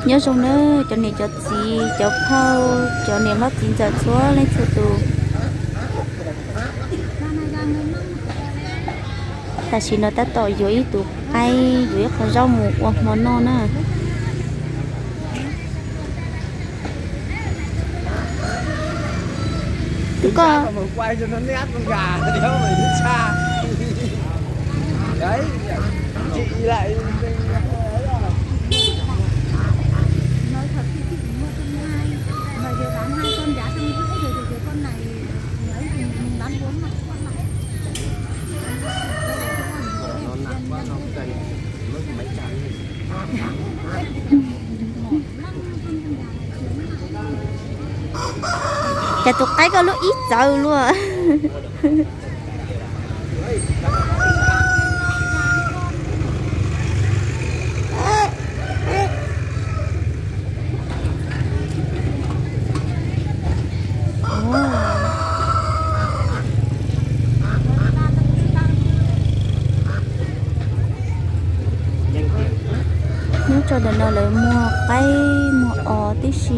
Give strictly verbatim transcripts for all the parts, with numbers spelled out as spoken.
nhớ xong nữa cho nên cho gì cho phao cho nên nó chín giờ xóa lên từ từ ta chỉ nó ta tỏi dưới tụ ai dưới có rau mù hoặc món non á tự có quay cho nó nét con gà thì nó phải đi xa đấy chị lại nói thật thì chị mua con hai mà giờ bán hai con giá trăm rưỡi rồi rồi con này ấy thì mình bán bốn mặt con này nó nặng quá nó không đầy nó mấy trăm chả tụi cái có lúc ít giờ luôn nếu cho đợt nào lại mua cái mua ổ tí xí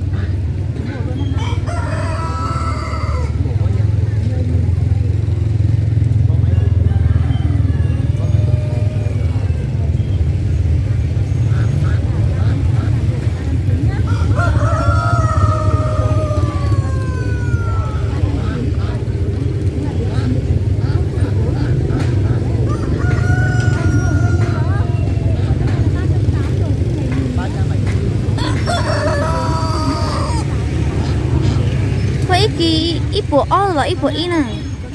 thôi ít ít bộ o và ít bộ in à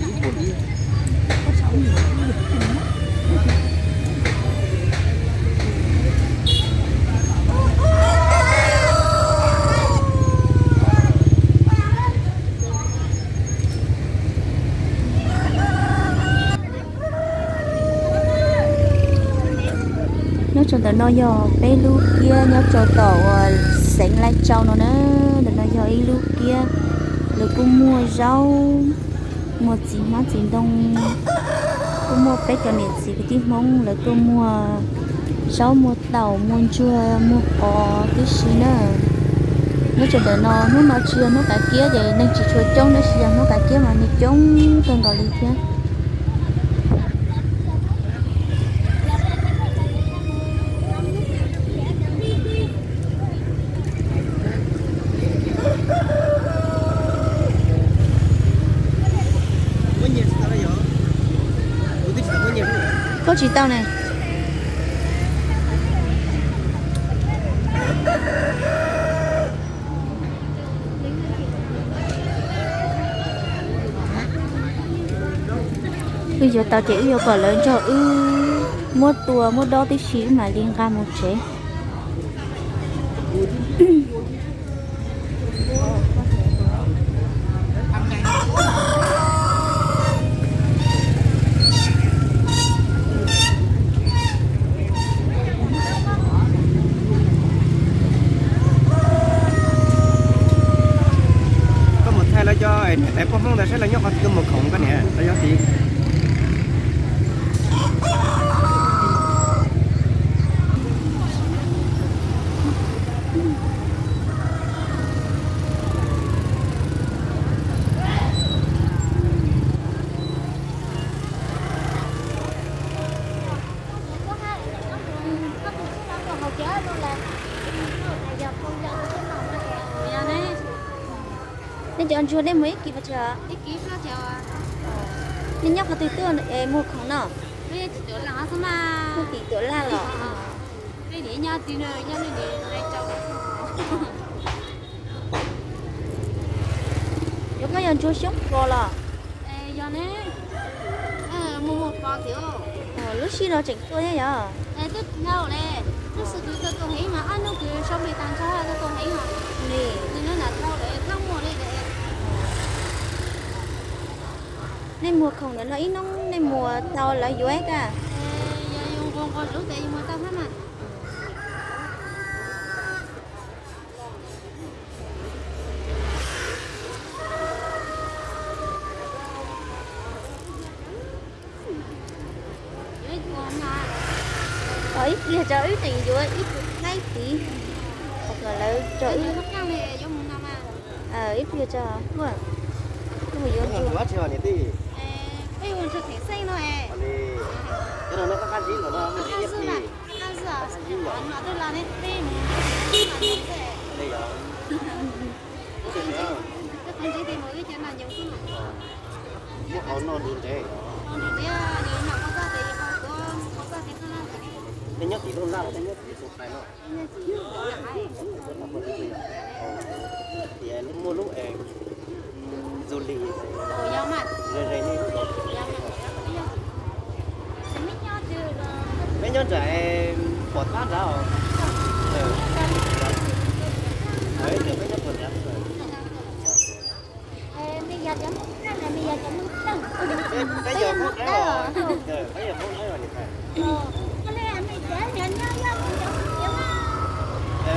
nhớ cho tao nói giờ bé lu kia nhớ cho tao sánh lại trâu nó nữa tao nói giờ lu kia rồi cô mua rau mua gì má gì đông cô mua bé cho nên gì cái tiếng mông rồi cô mua rau mua tàu mua chua mua bò cái gì nữa nó cho tao nó nó nó chưa nó cả kia vậy nên chỉ cho trống nó xìa nó cả kia mà nó trống cần gọi đi kia có chỉ tao này bây giờ tao chỉ yêu cầu lớn cho ư mua tua mua đo tí xíu mà liên ra một chế cho em có phong là sẽ là nhóc cái một khổng cái này là do gì nên cho anh chưa đến mấy kỳ vật chờ ít ký nó chờ nên nhóc có từ từ em mua không nào cái chỗ là sao mà không tí tuổi là lọ cái để nhau tí nữa nhau để lại cho có cái anh chưa sống rồi là giờ này mua một con thiếu lúc xí nó chỉnh tôi nhá giờ tức nhau này tức sự tôi tôi thấy mà ăn nó cứ xong rồi tan cho tôi thấy mà nè nên nó là thao để thao mua đây để nên mùa không nữa nó ít nóng nên mùa tao là dễ cả giờ dùng con con rượu tại mùa tao hết mà ở ít kia cho ít tiền dễ ít ngay tí gọi là trời nó căng này giống một năm à ờ ít bây giờ vâng nhưng mà vô Nó chưa quá chiều này tí. bây giờ thực thể xanh rồi Này, cái đó nó có cái gì mà nó nó ăn biết dưa gì. là ăn dưa nó tôi là nên đi mà Đây rồi. Cái gì nữa? cái con gì thì mỗi cái chuyện là nhiều thứ này Nó có nó đủ thế. còn thì cái nhiều nào có ra thì có có ra thì nó Cái nhất thì không ra là cái nhất thì sụp này nó. Thì lúc mua lúc em du lịch ủa nhau mà rồi rồi này mấy nhau chưa mấy nhóm trẻ bỏ thoát ra rồi. Đấy, được mấy nhóm còn ra rồi. bây giờ chấm cái này bây giờ chấm tầng Bây giờ không đấy rồi. Rồi, bây giờ không đấy rồi thì phải. cái này anh để nhận nhau nhau Ờ,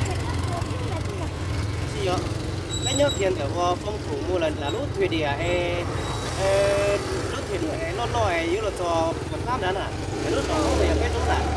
gì vậy? Mấy nhóm tiền ở vào phong thủ mua lần là lúc thuê địa e lúc thuê địa nó nói như là cho một tháng đó nè. Cái lúc đó không phải cái chỗ là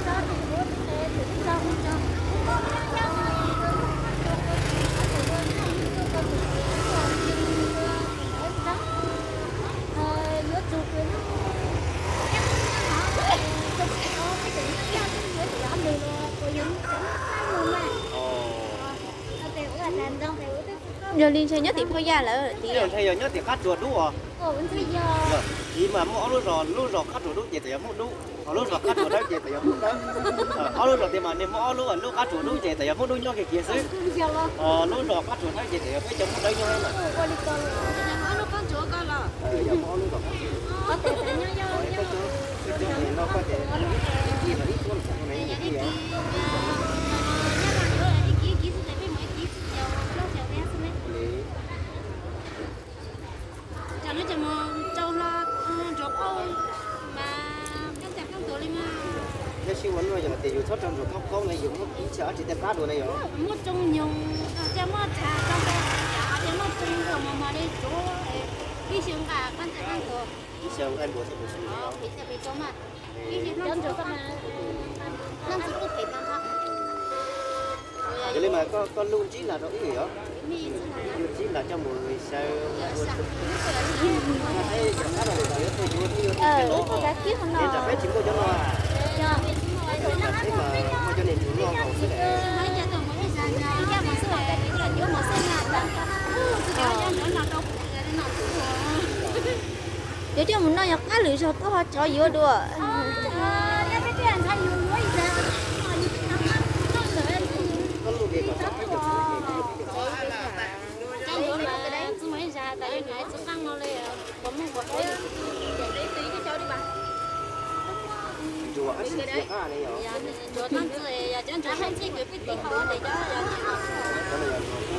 giờ liên xe nhất thì có ra là tí cái này thay giờ nhớ thì cắt chuột đúng không? Chỉ mà mua lúc rồi lúc rồi cắt chuột đúng chỉ thì mua đúng, lúc rồi cắt chuột đấy chỉ thì mua đó. Ờ lúc rồi thì mà nếu mua lúc lúc cắt chuột đúng chỉ thì mua đúng nhau cái kia xí. Ờ lúc rồi cắt chuột đấy chỉ thì mấy chấm mua đấy nhau mà. Ờ giờ mua lúc rồi. Cái chỗ cái chỗ này nó có thể gì mà ít con sao này cái gì cho nó cho mà châu lo chỗ câu mà các chặt các tổ lên mà cái siêu vấn rồi giờ thì dùng thoát trong rồi không không này dùng nó kỹ chở chỉ tem cá đồ này rồi. một trong nhung cho mà thả trong cái chả cho mà trong rồi mà mà đi chỗ đi xuống cả các chặt các tổ Đi xem anh bố sẽ bố sẽ ờ thì sẽ bị chỗ mà đi xuống trong chỗ mà năm chỉ có thể tăng thôi cái này mà có con luôn chỉ là nó ý hả? mi Luôn chỉ là cho mọi người sao thấy chẳng khác là được cái tôi chưa ờ có giá kiếp không nên nó là phải chịu cho nó à thế mà mà cho nên chúng nó còn sẽ để để cho mình nói cá lưỡi sao có hoa cho vô đùa có luôn đi mà phải chụp chùa ăn xịt cái này rồi chỗ tăng rồi chẳng chỗ hai chiếc người biết đi họ để cho cái này là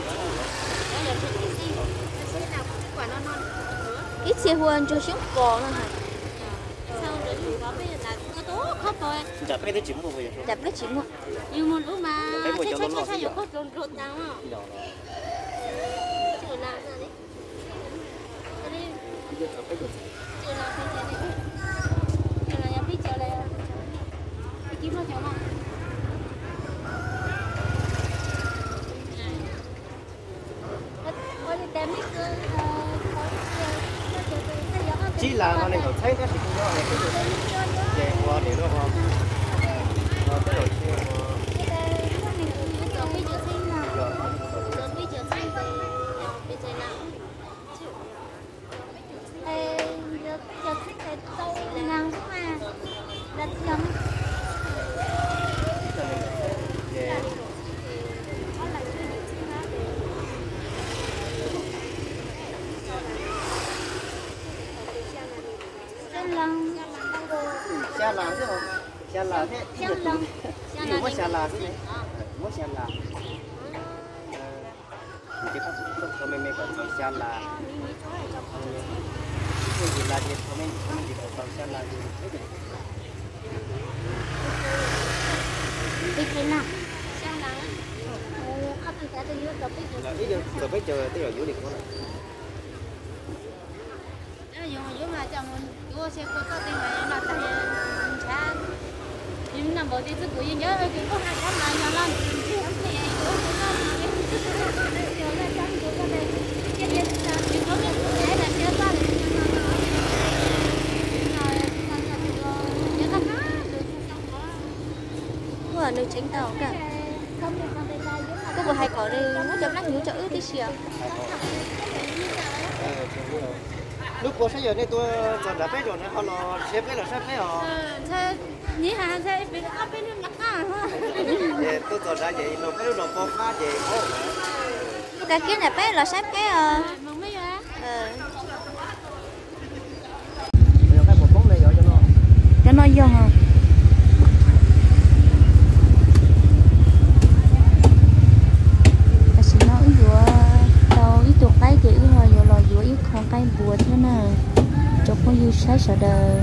quả nó non ít xe huân cho xuống cò nó hả sau rồi có bây giờ là có tố khóc rồi chả phải tới chim một vậy đập nó chỉ một nhưng một lúc mà sẽ sẽ sẽ sẽ khóc rụt rụt nào mà chưa làm ra đấy chưa làm cái gì này chưa là nhà biết chờ đây cái kiếm nó cháu mà chỉ là nó này còn thấy cái gì cũng đó này cái gì vậy qua để nó không nó cái rồi xa là thế không xa là thế nhiều quá xa là thế này quá xa là thì cái các các mấy mấy còn xa là cái gì là gì không mấy mấy gì còn xa là gì biết thế nào sao là không phải tôi nhớ tập biết là ít được rồi phải chờ tới rồi vũ điện của nó dùng dùng mà chồng vô xe có có tiền này là tại cha nhưng nằm làm bộ thì tôi cũng nhớ thì có hai con là nhỏ lắm thì em thì có cái nó nhiều là trong cái cái này cái cái là cái có cái cái là cái ba là vừa nước trứng tàu cả có vừa hay có đây nó chấm lắc nhú cho ướt tí xìa lúc có sẽ giờ này tôi chọn đã biết rồi nó họ lo xếp cái là xếp cái họ thế nhỉ hả thế bên ở bên nước ngắt à để tôi chọn ra vậy nó cái nó con cá vậy cái kia này bé là xếp cái ờ mong mấy á bây cái một món này rồi cho nó cho nó vô hả nó vừa tao ít tuột tay thì ít hồi vừa lò vừa ít còn cây bùa thế nào cho con yêu sai sợ đời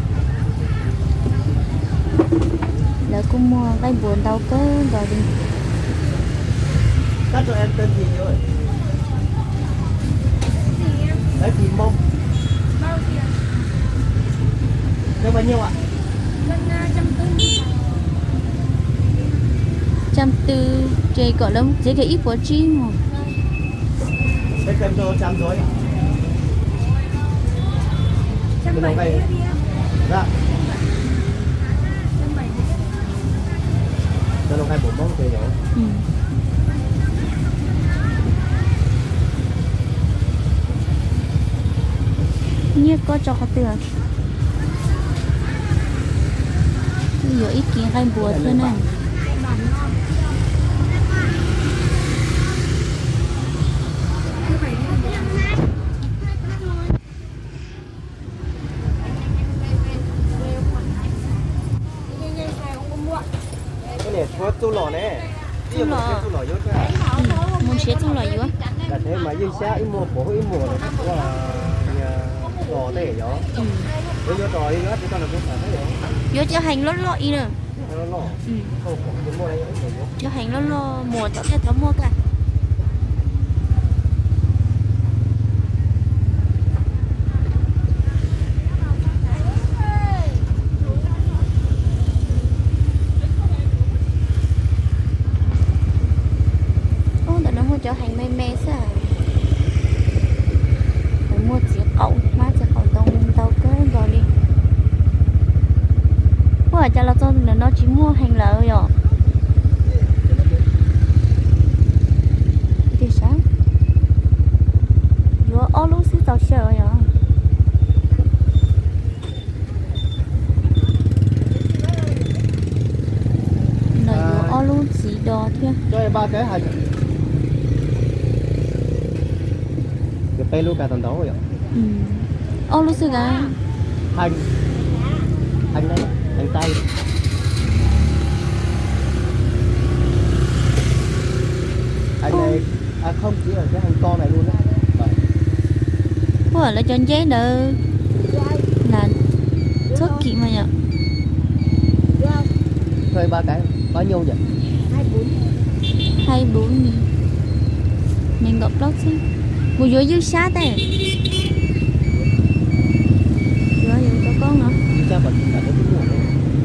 là cũng mua cây buồn đâu có rồi đi các em tên gì rồi đấy thì mông được bao nhiêu ạ trăm tư chơi gọi là chơi cái ít của chi mà đây cần đồ trăm rồi trăm bảy dạ cho nó hai bộ món chơi rồi như có cho họ tiền giờ ít kia hai bùa thôi này cái này có tu lò này tu lò tu lò yếu chứ muốn chế tu lò yếu là thế mà như xa ít mua bổ ít mua là cũng là lò thế rồi yếu yếu trò đi nữa thì tao là cũng phải thế rồi yếu cho hành lót lọ ý nữa nó lò không cũng mua đây cho hành lót lọ mùa cho cho mua cả cho hành mê mê sao phải mua chiếc cậu má chiếc cậu tông tao cái rồi đi bữa cho là cho nó chỉ mua hành lợ rồi thì sao vừa ô lúc xí tao sợ rồi này vừa ô lúc chỉ đò thôi cho em ba cái hành tay luôn cả tầm đó rồi ạ. Ừ. Ô lúc xưa cả. Hành. Hành đây, hành tay. Hành này, à không chỉ là cái hành to này luôn á. Ủa là cho giấy đỡ là thuốc kỵ mà nhở. Thuê ba cái, bao nhiêu nhỉ? Hai bốn. Hai bốn. Mình gặp lót chứ. Một dưới dưới sát đây. Dưới dưới cho con hả? Cha vẫn cả cái túi này.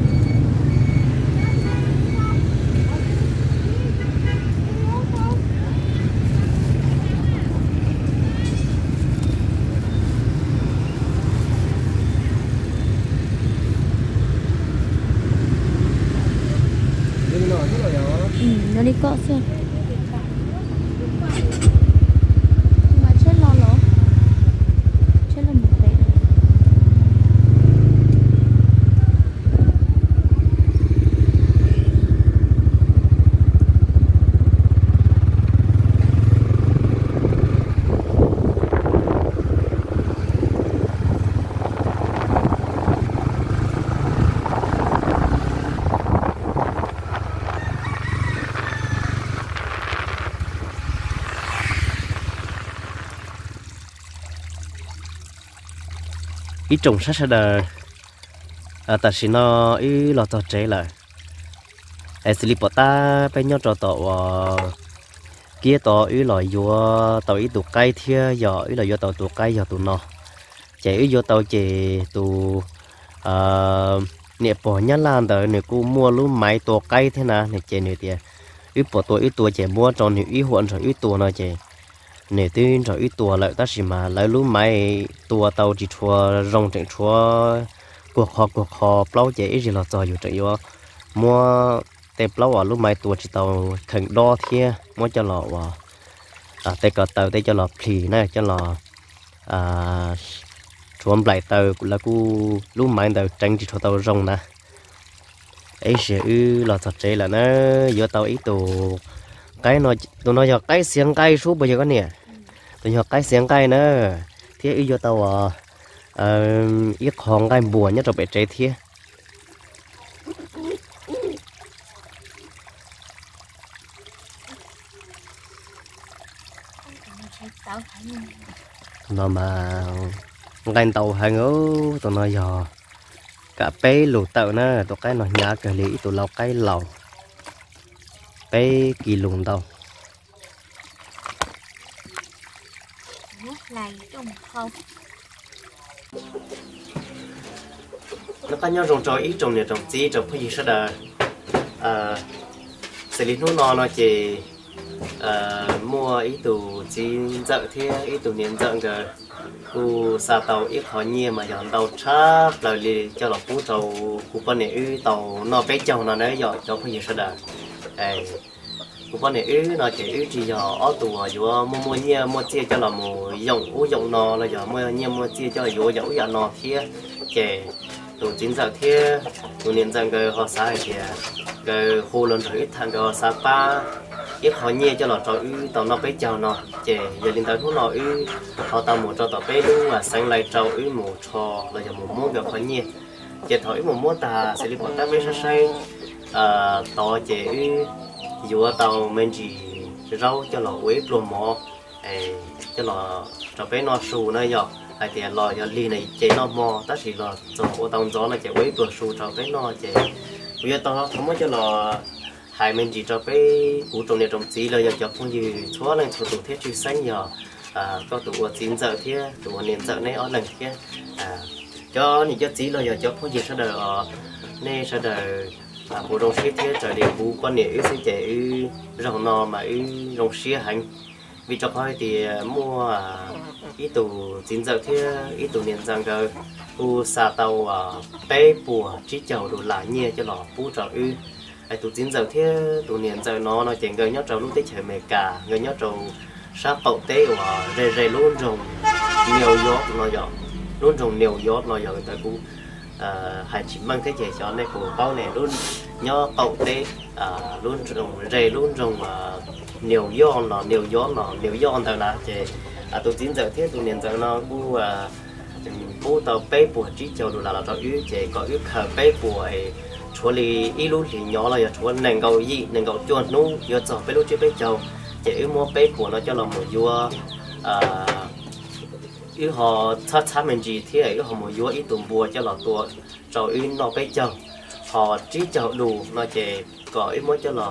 Đi nó rất là nhỏ. Ừ, nó đi cọ xem. Ít trồng sát sát đời à ta chỉ nó ít lọt tọt chế lại ai xử lý bỏ ta bên nhau trò tàu kia tàu ít lòi vô tàu ít tụ cây thia giờ ít lòi vô tàu tụ cây giờ tụ nó chạy ít vô tàu chạy tụ nè bỏ nhá lan tới nè cô mua lúc máy tổ cây thế nào nè chị nè tiền ít bỏ tuổi ít tuổi chị mua cho nè ít huận rồi ít tuổi nó chị nè tin rồi ít tuổi lại ta chỉ mà lại lúc máy tuổi tàu chỉ chua rong chạy chua cuộc họp cuộc họp lâu chị ít gì là choอยู่chạy vô mua tép lâu ở lúc máy tuổi chỉ tàu khẩn đo thia mua cho lọ vào à tép cả tàu tép cho lọ phì này cho lọ à chuẩn lại tàu là cu lúc máy tàu tránh chỉ cho tàu rong nè ấy sẽ ư là thật chế là nó giờ tàu ít tổ cái nó tụi nó giờ cái xiềng cây suốt bây giờ có nè tụi nó cái xiềng cây nữa thế ư giờ tàu à ít hòn cây bùa nhất rồi bị chế thế nó mà cây tàu hàng ố tụi nó giờ cả bé lụt tàu nữa tụi cái nó nhá cái lý tụi lâu cái lầu bé kỳ lùn tàu lại trong không nó có nhau trồng trò ít trồng này trồng gì trồng cái gì sẽ là à xử lý nó nó chỉ à mua ít tủ chín dợ thế ít tủ niên dợ cái u sa tàu ít khó nhiều mà dọn tàu chắp lại đi cho nó phú tàu của con này ư tàu nó bé chồng nó đấy dọn cho cái gì sẽ là ấy của con này ư nó chỉ ư chỉ dọn ở tủ ở chỗ mua mua nhiều mua chia cho là mua dùng u dùng nó là dọn mua nhiều mua chia cho là dọn dọn dọn nó thế kể tủ chín dợ thế tủ niên dợ cái họ sai thì cái hồ lớn rồi ít thằng cái họ sa pa ít họ nhẹ cho nó cho ư tàu nó bé chào nó chè giờ liên tới thuốc nó ư họ tàu một cho tàu bé luôn và sang lại trâu ư một cho là giờ một mua việc họ nhẹ chè thổi một mua ta sẽ đi bỏ ta bé sa say tàu chè ư vừa tàu mình chỉ rau cho nó quế plum mò cho nó cho bé nó sù nó giờ hay thì lò giờ ly này chè nó mò ta chỉ là cho ô tàu gió là chè quế plum sù cho bé nó chè bây giờ tao không có cho nó hai mình chỉ cho cái củ trồng này trồng gì là giờ cho phong gì xóa lên số tụ thế chữ xanh giờ à có tụ chín giờ thế tụ niên giờ này ở lần kia à cho những cái gì là giờ cho phong gì sẽ đợi nên sẽ đợi à củ trồng xía thế trở đi củ quan niệm sẽ chạy rồng nò mà rồng xía hành vì cho coi thì mua ít tụ chín giờ thế ít tụ niên giờ rồi củ xà tàu bé bùa chỉ chầu đồ lại nhẹ cho nó bù trầu ư ai tụ chín giờ thế tụ niên giờ nó nó chuyện gần nhất trâu lúc tết trời mẹ cả gần nhất trâu sát bậu tết và rề rề luôn rồng nhiều gió nó gió luôn rồng nhiều gió nó gió người ta cũng hai chỉ mang thế chế cho này của bao này luôn nhớ bậu tết luôn rồng rề luôn rồng nhiều gió nó nhiều gió nó nhiều gió thôi là chế tụ chín giờ thế tụ niên giờ nó bu bu tàu bé bùa chỉ cho đồ là là tàu ư chế có ư khờ bé bùa chúa lì ít lúc thì nhỏ là chúa nền cầu gì nền cầu chuột nú giờ cho bé lúc chưa bé chầu chế mua bé của nó cho là một vua à ư họ thắt thắt mình gì thế ấy họ một vua ít tuần bùa cho là tua cho ư nó bé chầu họ chỉ chầu đủ nó chế có ít mới cho là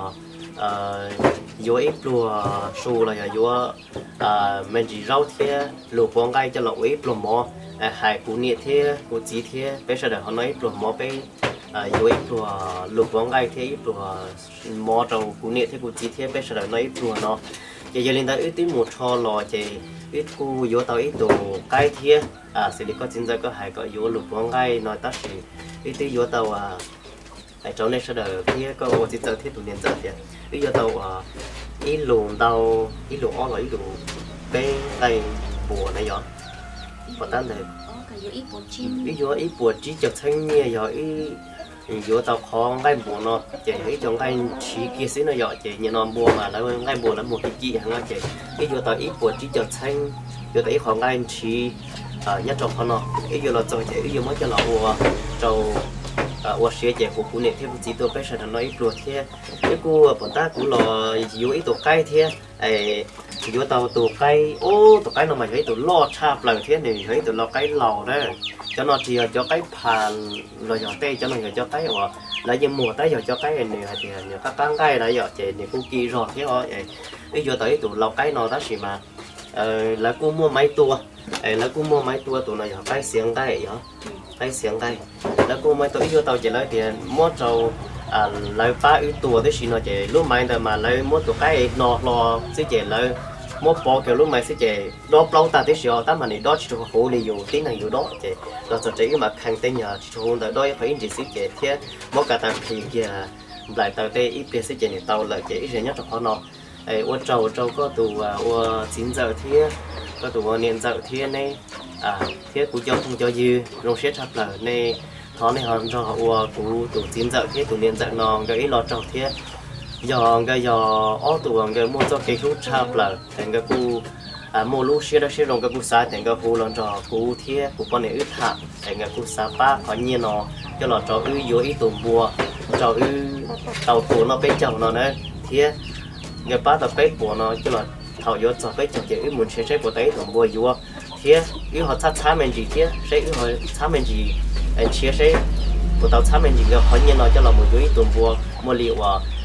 vua ít lúa su là vua mình chỉ rau thế lúa bông gai cho là ít lúa mò hai củ nhiệt thế củ chí thế bây giờ họ nói lúa mò bé vô ít lúa lúa bông gai thế ít lúa mò trâu củ nhiệt thế củ chí thế bây giờ nói ít lúa nó giờ giờ lên tới ít tí một cho lò thì ít củ vô tao ít đồ gai thế à xử lý có chính giờ có hai có vô lúa bông gai nói tắt thì ít tí vô tao à tại chỗ này sẽ đợi thế có ô chỉ giờ thế tụi niên giờ thì ít vô tao ít luồng tao ít luồng ó là ít luồng bé tay bùa này gió và tan này ít vô ít bùa chỉ chợt thanh nghe giờ ít vô tao khó ngay bùa nó chỉ ít trong ngay chỉ kia xí nó giỏi chỉ như nó bùa mà lại ngay bùa là một cái gì hàng ngay chỉ ít vô tao ít bùa chỉ chợt thanh vô tao ít khó ngay chỉ nhất trong khó nó ít vô là cho chỉ ít vô mới cho nó bùa trâu ở xe chạy của cụ này theo chỉ tôi bây giờ nó nói luôn thế cái cô bọn ta cũng là dưới ít tổ cây thế ấy dưới tàu tổ cây ô tổ cây nó mà thấy tổ lo chạp lại thế này thấy tổ lo cây lầu đấy cho nó chỉ cho cái bàn rồi cho tay cho nó cho cái hoặc là như mùa tới giờ cho cái này thì các cán cây đã giờ chạy này cô kia rồi thế thôi vậy bây giờ tới tổ lầu cây nó đó gì mà là cô mua máy tua là cô mua máy tua tụi này giờ cái xiềng cây vậy cái xiềng cây đó cô mới tôi yêu tàu chỉ lấy tiền mua trâu à lấy ba yếu tố đấy xin nó chỉ lúc mai đời mà lấy mua tụ cái nọ lò sẽ chỉ lấy mua bỏ kiểu lúc mai sẽ chỉ đó lâu ta tới sửa ta mà này đó chỉ cho khổ đi dù tiếng này dù đó chỉ đó cho chỉ mà khang tên nhờ chỉ cho đời đó phải chỉ sẽ chỉ thế mua cả tàu thì kia lại tàu tê ít tiền sẽ chỉ tàu lại chỉ ít nhất cho họ nọ ấy ô trâu trâu có tụ ô chín giờ thế có tụ niên giờ thế này à thế của cho không cho dư rong xét chặt lời này họ này họ cho họ ua của tụ chín giờ thế tụ niên giờ non cái lọt trâu thế giờ cái giờ ó tụ cái mua cho cái lúc chặt lời thành cái cu à mua lúc xét đó xét rong cái cu sa thành cái cu lọt trâu cu thế cu con này ướt hạ thành cái cu sa ba họ nhiên nó cho lọt trâu ư dưới ít tụ bùa trâu ư tàu tụ nó bên chồng nó đấy thế người ba tàu bên bùa nó cho lọt thầu vô cho bên chồng chỉ ư muốn xét xét của đấy tụ bùa vô thế ư họ chặt chả mình gì thế xét ư họ chả mình gì anh chia sẻ của tàu chả mình gì cái họ nhiên nó cho là một dưới tụ bùa mua liệu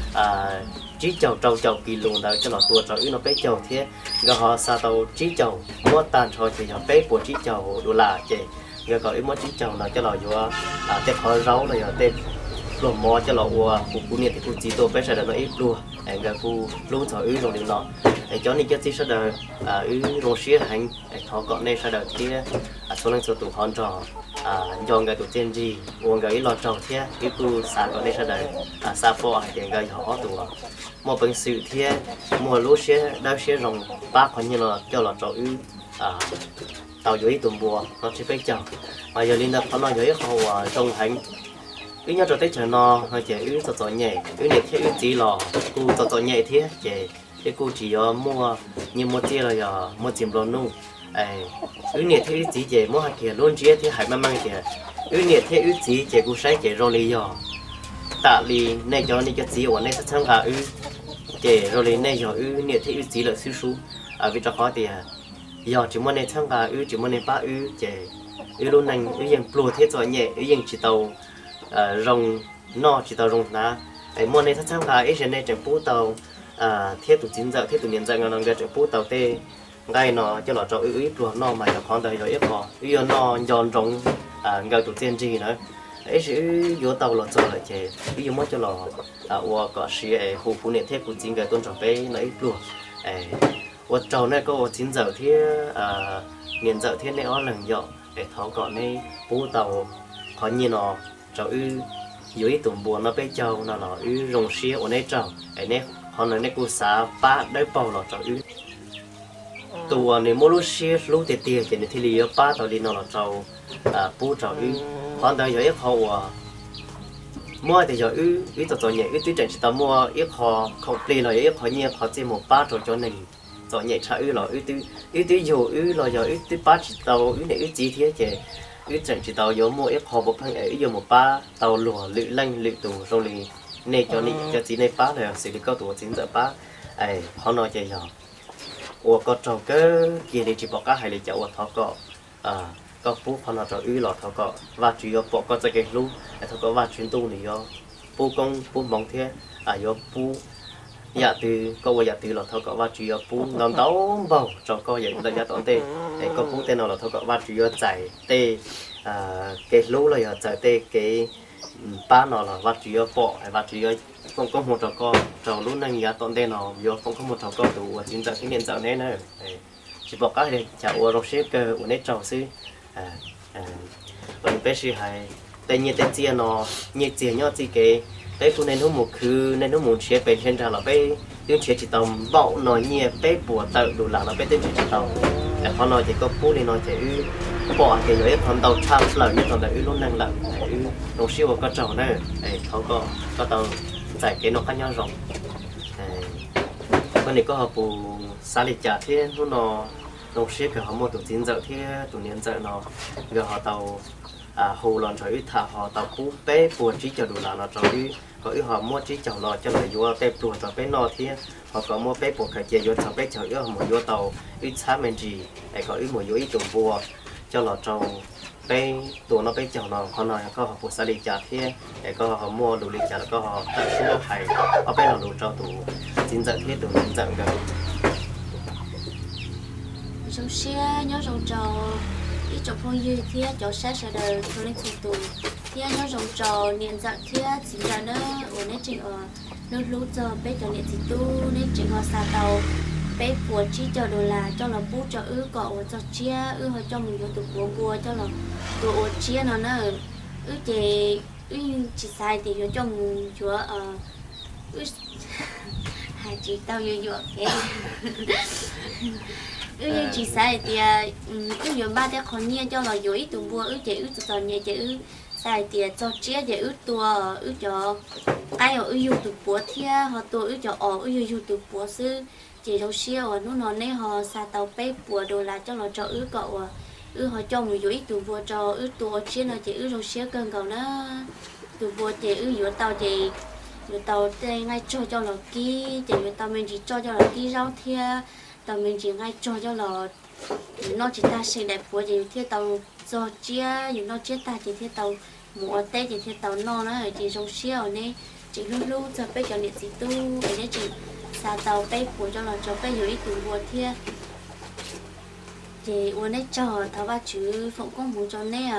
à chỉ chầu trâu chầu kỳ lùn đó cho là tua trâu ư nó bên chầu thế người họ sa tàu chỉ chầu mua tàn thôi thì họ bên bùa chỉ chầu đồ là chỉ người gọi mua chỉ chầu nó cho là vô à tết họ rau là giờ tết rồi mò cho là ua cụ cụ này thì cụ chỉ tôi phải sẽ là nó ít luôn anh cái cụ luôn cho ư rồi điểm nọ anh cho nên cái gì sẽ đời à ư rồi xía hành anh thọ gọn này sẽ đời kia à số lượng số tụ hòn trò à dọn cái tụ trên gì uống cái lọt trầu thế cái cụ sáng gọn này sẽ đời à sa phò hay cái cái họ tụ mua bằng sự thế mua lúa xía đào xía rồng bác còn như là cho lọt trầu ư à tàu dưới tụm bùa nó sẽ phải chồng mà giờ linh đặt nó dưới họ trồng hành ít nhất cho tới chờ nó hay chỉ ít cho cho nhẹ ít nhiệt thế ít chỉ lò cô cho cho nhẹ thế chỉ cái cô chỉ có mua như mua chia là giờ mua chìm lon nu ấy ít nhiệt thế ít chỉ chỉ mua hai kia luôn chia thế hai mang mang kia ít nhiệt thế ít chỉ chỉ cô sai chỉ rồi lý do tạ lý này cho này cái chỉ ở này sẽ cả ít chỉ rồi lý này giờ ít nhiệt thế ít chỉ là siêu số à vì cho khó thì giờ chỉ mua này sang cả ít chỉ mua này ba ít chỉ ít luôn này ítยังปลูกthế cho nhẹ ítยังchỉ tàu rồng no chỉ tàu rồng ná ấy mua này thắt sang là ấy trên này chẳng bút tàu thiết tụ chín giờ thiết tụ niên giờ ngon cái chẳng bút tàu tê ngay nó cho nó cho ư ư luôn no mà cho con đời rồi ít bỏ ư no giòn rồng ngay tụ tiền gì nữa ấy sẽ vô tàu lọt cho lại chè ví dụ mới cho lò qua có sĩ ấy khu phụ niệm thiết của chín cái tôn trọng bé nó ít luôn ấy qua trâu này có chín giờ thiết niên giờ thiết này ó lần dọ để tháo gọn này bút tàu có như nó trâu ư dưới tụm buồn nó bé trâu nó là ư rồng xía ở đây trâu ấy nè họ nói này cô xã ba đấy bao là trâu ư tụi này mua lúc xía lúc tiền tiền thì thì lý ba tàu đi nó là trâu bút trâu ư còn đây giờ ít họ mua thì giờ ư ư tàu tàu nhẹ ư tuy chẳng chỉ tàu mua ít họ không đi là ít họ nhẹ họ chỉ một ba trâu cho nên tàu nhẹ cha ư là ư tuy ư tuy dù ư là giờ ư tuy ba chỉ tàu ư này ư chỉ thế chứ ư chẳng chỉ tàu giờ mua ít họ một thằng ấy giờ một ba tàu lùa lự lanh lự tù rồi lì này cho nên cho chỉ này ba là xử lý cao tù chín giờ ba ấy họ nói chơi giờ ủa có trâu cái kia thì chỉ bỏ cá hay là chậu ở thọ cọ à có phú họ nói trâu ư lọt thọ cọ và chỉ có bỏ có cái cái lú thọ cọ và chuyến tu này do phú công phú mong thế à do phú dạ từ câu dạ từ lọt thọ cọ và chỉ có phú nằm tấu bầu cho coi vậy là dạ tốn tê ấy có phú tên nào lọt thọ cọ và chỉ có chạy tê à cái lú là giờ chạy tê cái ba nó là và chỉ có bỏ và chỉ có không có một trò co trò lúc này giá tốn tên nó vô không có một trò co đủ chính giờ cái miền dạo này nữa chỉ bỏ cái này chảo rồi xếp cơ ở đây trò xí à à còn bé xí hay tên như tên chia nó như chia nhau gì cái bé phụ nên nó một khứ nên nó muốn xếp bên trên trà là bé tiếng xếp chỉ tầm bạo nói nhẹ bé bùa tự đủ là nó bé tiếng chỉ tầm để con nói chỉ có phụ nên nói chỉ bỏ cái rồi con tàu chạm lời như còn để lúc năng lận nó siêu có trò nữaเขาก็ก็ต้องgiải cái nó khác nhau rồi con này có học bù xa lịch trả thế nó nó xếp cái họ mua tụ chín giờ thế tụ niên giờ nó giờ họ tàu à hồ lòn trời thả họ tàu cú bé buồn chỉ chờ đủ là nó trời có ít họ mua chỉ chờ nó cho lại vô bé buồn cho bé nó thế họ có mua bé buồn cái gì vô cho bé chờ ít họ mua vô tàu ít sáng mình gì để có ít mua vô ít tụ bùa cho nó trâu bé tụ nó bé chờ nó họ nói có họ bù xa lịch trả thế để có họ mua đủ lịch trả có họ đặt số hay họ bé nó đủ trâu tụ chín giờ thế tụ chín giờ gần trong xe nhớ trong trò ít trong phong dư thế chỗ sát sẽ đời tôi lên tụ tụ thiên nó rồng trò niệm dạo thiên chỉ là nó ở nơi trình ở nó lú giờ bé cho niệm chỉ tu nên trình họ xa tàu bé bùa chi cho đồ là cho là bút cho ư cọ cho chia ư họ cho mình vô tụ bùa bùa cho là tụ chia nó nó ư chỉ ư chỉ sai thì vô cho mình chúa ờ ư hai chị tao vô vô cái ư như chỉ sai thì ư vô ba đứa con nhia cho là vô ít tụ bùa ư chỉ ư tụ tao nhia chỉ ư sai thì cho chia để ư tua ư cho cái ở ư vô tụ bùa thia họ tụ ư cho ở ư vô tụ bùa sư chỉ đâu xia ở nó nó này họ xa tàu bé bùa đồ là cho nó cho ư cậu à ư họ cho mình vô ít tụ bùa cho ư tụ chia là chỉ ư đâu xia cơn cậu nó tụ bùa chỉ ư vô tàu chỉ vô tàu đây ngay cho cho nó kí chỉ vô tàu mình chỉ cho cho nó kí rau thia tàu mình chỉ ngay cho cho nó nó chỉ ta xây đẹp bùa chỉ thia tàu cho chia những nó chia ta chỉ thia tàu mua tê chỉ thia tàu no nó chỉ đâu xia ở đây chỉ luôn luôn cho bé cho liệt sĩ tu ở đây chỉ xa tàu bé của cho là cho bé dưới tủ bùa thia chị uống đấy cho tháo ba chữ phụng có muốn cho nè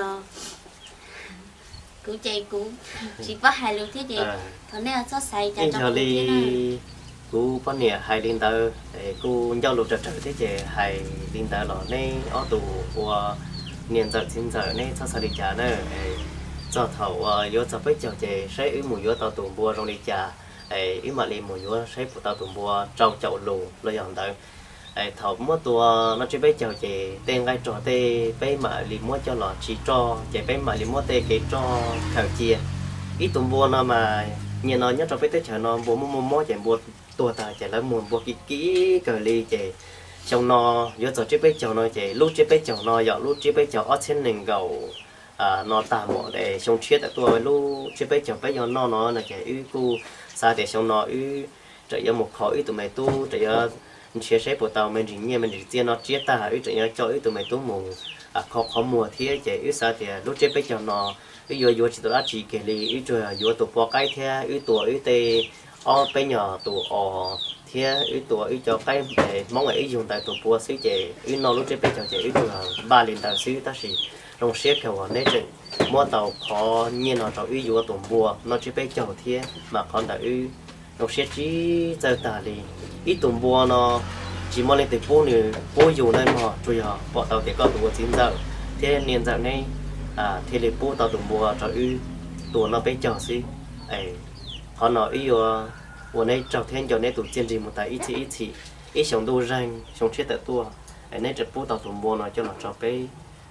cứ chạy cũng chỉ có hai lượng thế chị thằng này cho xài cho cho đi cú có nè hai linh tờ cú giao lục trật thế chị hai linh tờ là này ở tủ của niên giờ xin giờ này cho sao đi trả nữa cho thầu vô cho bé cho chị sẽ ý mùi vô tàu tủ bùa trong đi trả ấy ý mà đi mùi vô sẽ phụ tàu tủ bùa trâu chậu lù lo dọn tới ấy thầu mua tua nó chỉ bé chào chị tên gai trò tê bé mà đi mua cho lọ chỉ cho chị bé mà đi mua tê cái cho thầu chia ít tủ bùa nó mà nhìn nó nhớ cho bé tới chờ nó bùa mua mua mua chị bùa tua ta chị lấy mua bùa kỹ kỹ cờ ly chị trong nó vô cho chỉ bé chào nó chị lúc chỉ bé chào nó dọn lúc chỉ bé chào ở trên nền gầu à nó tạm bỏ để xong chết tại tôi lúc chỉ bé chào bé cho nó nó là chị ư cu sao để xong nó ư chạy ra một khỏi tụi mày tu chạy ra chia sẻ của tàu mình chỉ nghe mình chỉ tiền nó chia ta ư chạy ra cho ư tụi mày tu mù à khó khó mùa thế chạy ư sao thì lúc chết bé chào nó ư vô vô chỉ tụi đã chỉ kể li ư rồi vô tụi bỏ cái thế ư tụi ư tê o bé nhỏ tụi o thế ư tụi ư cho cái để mong ấy dùng tại tụi bỏ xí chạy ư nó lúc chết bé chào chạy ư tụi ba liền tàu xí ta xí trong xe kiểu này trên mua tàu khó nhiên nó cho ư vô tụi bùa nó chỉ bé chào thế mà còn tại ư trong xe chỉ giờ ta đi ít tụi bùa nó chỉ mua lên từ phố này phố dù này mà chui họ bỏ tàu thì có tụi chín giờ thế nên giờ này à thế là phố tàu tụi bùa cho ư tụi nó bé chào xí ấy họ nói ư vô này chào thêm cho này tụi trên gì một tại ít ít ít ít sống đu răng sống chết tại tua ấy này phố tàu tụi bùa nó cho nó cho bé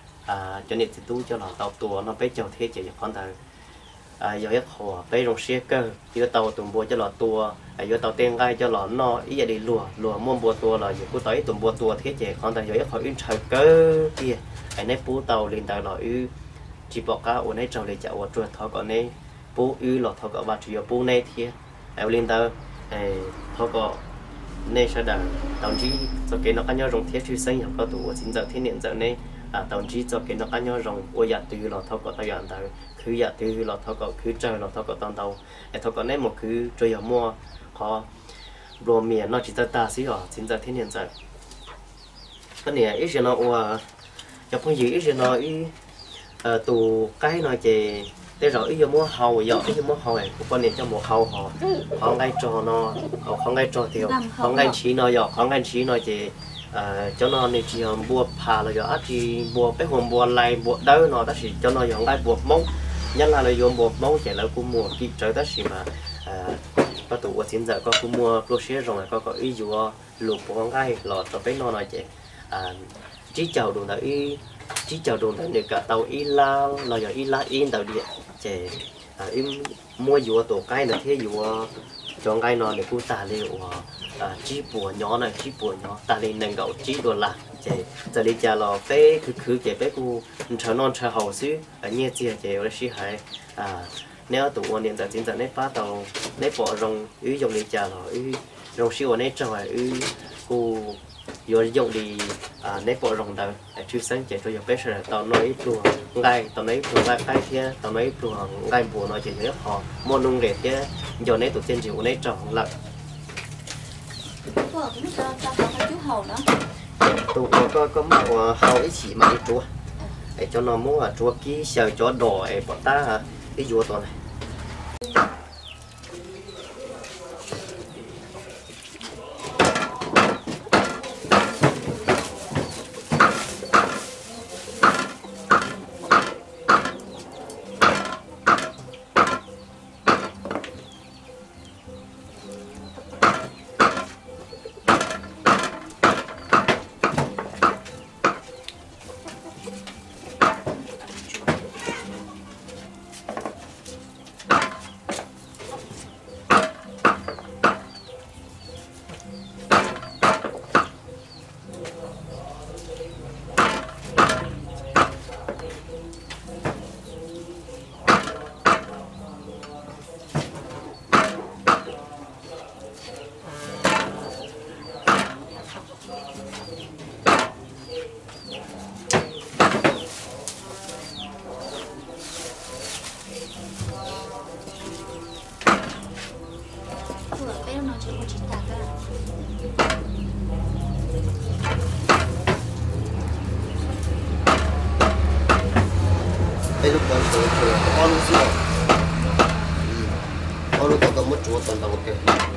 à cho nên thì tu cho nó tàu tua nó bé chào thế chỉ con thằng à giờ hết họ bé rong xe cơ thì tàu tụm bùa cho nó tua à giờ tàu tên gai cho nó nó ý đi lùa lùa mua bùa tua là giờ cứ tới tụm bùa tua thế chỉ con thằng giờ hết họ in trời cơ kia cái này bù tàu liền tàu nó ư chỉ bỏ cá ở này trâu để chợ ở chuột thọ còn này bù ư lọt thọ còn ba chỉ bù này thế ở liền tàu thọ còn này sẽ đằng tàu chỉ cho cái nó ăn nhau rong thế chứ sinh học có tụ chín giờ thế niệm giờ này à tàu chỉ cho cái nó ăn nhau rong ôi dạ từ lọt thọ còn tàu dọn tàu cứ dạ từ lọt thọ còn cứ chơi lọt thọ còn tàu tàu thọ còn này một cứ chơi ở mua họ đồ miền nó chỉ ta ta xí họ chín giờ thế niệm giờ cái này ít nó ua cho phong gì ít nó ít tụ cái nó chỉ để rồi ít mua hầu giờ ít mua hầu này con này cho một hầu họ họ ngay trò nó họ ngay trò tiêu họ ngay chỉ nó giờ họ ngay chỉ nó chỉ cho nó này chỉ mua phà là giờ chỉ mua cái hồn mua lại mua đỡ nó ta chỉ cho nó giờ ngay buộc mông nhất là là dùng buộc mông chỉ là cũng mua kịp trời ta chỉ mà có tụ chín giờ có cũng mua lô xe rồi có có ý dụ lục con ngay lọt cho cái nó nói chỉ chỉ chào đồ là ý chỉ chào đồ là để cả tàu ý la là giờ ý la in tàu điện chỉ im mua dụ tổ cái là thế dụ cho cái nó để cô ta liệu chỉ bùa nhỏ này chỉ bùa nhỏ ta lên nâng gạo chỉ đồ là chỉ giờ đi chờ lò bé cứ cứ chỉ bé cô chờ non chờ hậu xíu ở nhà chia chỉ ở đây hay nếu tụ ôn điện tại chính giờ nếp phá tàu nếp bỏ rong ứ dùng đi chờ lò ứ rong siêu ở nếp trời ứ cô vô dùng đi nếp bỏ rong đời chú sáng chạy cho bé sẽ tàu nói chùa ngay tàu nói chùa ngay cái kia tàu nói chùa ngay bùa nói chỉ nhớ họ mua nung để kia giờ nếp tụ trên chịu nếp trời lợn tụ có có màu hậu ấy chỉ mà đi chùa để cho nó mua chùa ký sờ cho đỏ bỏ ta cái vua to này đây lúc đó tôi tôi có lúc xưa có lúc tôi có mất chuột toàn tàu ok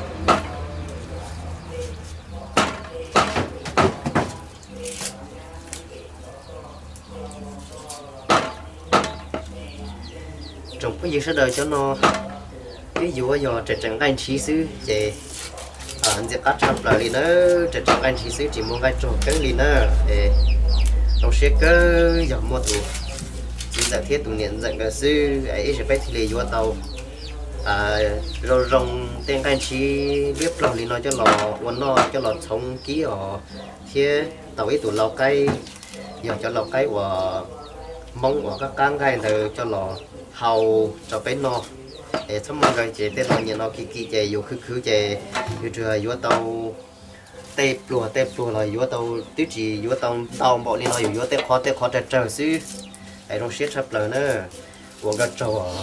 trong cái gì sẽ đời cho nó ví dụ giờ trẻ trắng anh chỉ xứ về ở anh sẽ cắt chặt lại đi nữa trẻ trắng anh chỉ xứ chỉ muốn cái trộn cái đi nữa để trong xe cơ giờ mua tủ chỉ giải thiết tủ điện dạy cái sư ấy sẽ phải thì vô tàu à rồi rong tên anh chỉ biết lòng đi nói cho lò uốn nó cho lò sống ký ở phía tàu ấy tủ lò cây giờ cho lò cây của mong của các cang gai từ cho lò hầu cho bé nó để xong rồi cái chế tên là nhà nó kỳ kỳ chế dù khứ khứ chế dù chưa vô tàu tép lùa tép lùa là vô tàu tiêu chỉ vô tàu tàu bỏ đi nó vô tép khó tép khó tép trời xứ để trong xét sắp lời nữa của cái trâu à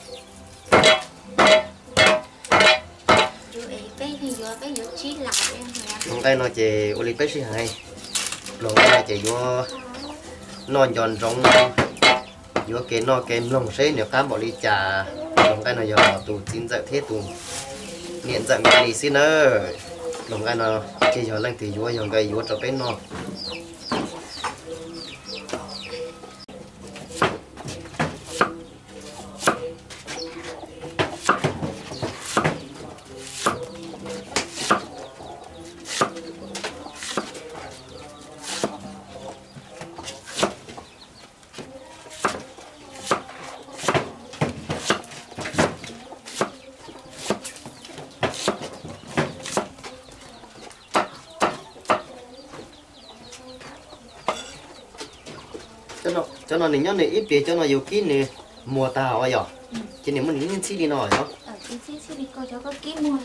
trong cái nó chế Olympic xí hay lòng cái chế vô non giòn rong vô cái nó cái lòng xế nếu cá bỏ đi trà lòng cái nó giờ tụ chín dạy thế tụ niệm dạy cái gì xin nữa lòng cái nó chỉ giờ lên thì vô giờ cái vô cho cái nó cho nó cho nó nhớ này ít việc cho nó nhiều kỹ này mùa tàu à giờ chỉ nếu mình những xí đi nổi đó ở cái xí xí đi coi cho có kỹ mùa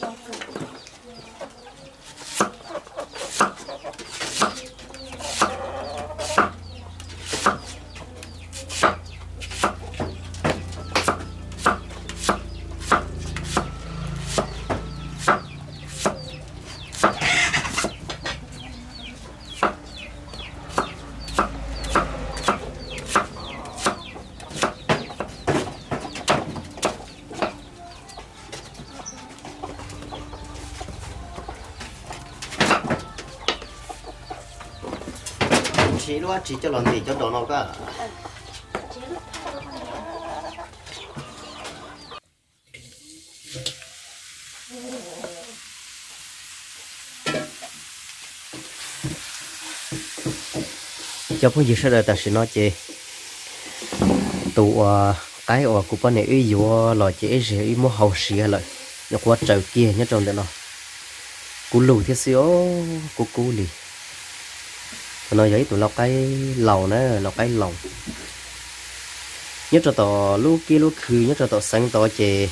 chỉ luôn chỉ cho lần thì cho đồ nào cả cho phong gì sẽ đời ta sẽ nói chị tụ cái ở của bên này ý dụ là chị sẽ ý mua hậu xìa lại nó qua trời kia nhớ trong đó nó cú lù thiết xíu cú cú lì nó giấy tụi lọc cái lầu nữa lọc cái lầu nhất cho tỏ lúc kia lúc khứ nhất cho tỏ sáng tỏ chè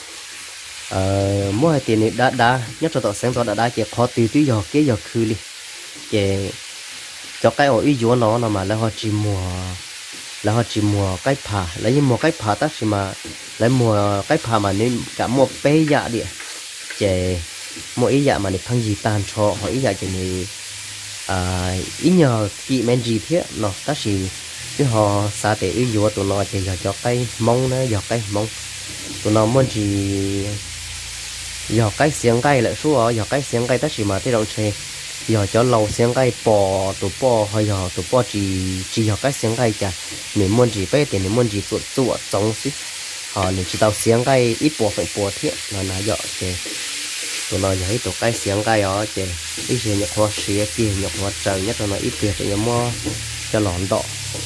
mua hai tiền này đã đã nhất cho tỏ sáng tỏ đã đã chè khó từ tí giờ kế giờ khứ đi chè cho cái ở ý dụ nó là mà lấy họ chỉ mùa lấy họ chỉ mùa cái phà lấy như mùa cái phà ta chỉ mà lấy mùa cái phà mà nên cả một bé dạ địa chè mỗi ý dạ mà để thăng gì tàn cho họ ý dạ chè này à ý nhờ chị men gì thế nó ta chỉ chứ họ xa để ý vô tụi nó chỉ giờ cho cái mông nữa giờ cái mông tụi nó muốn chỉ giờ cái xiên cây lại số giờ cái xiên cây tất chỉ mà tới đâu chơi giờ cho lâu xiên cây bò tụi bò hay giờ tụi bò chỉ chỉ giờ cái xiên cây chả mình muốn chỉ bé thì mình muốn chỉ tụi tụi giống xí họ nên chỉ tao xiên cây ít bò phải bò thiệt là nó giờ chơi tụi nó giờ ít tụi cái xiên cây ở chơi ít gì nhặt hoa xía kia nhặt hoa trời nhất là nó ít tiền thì mua cho lòn đỏ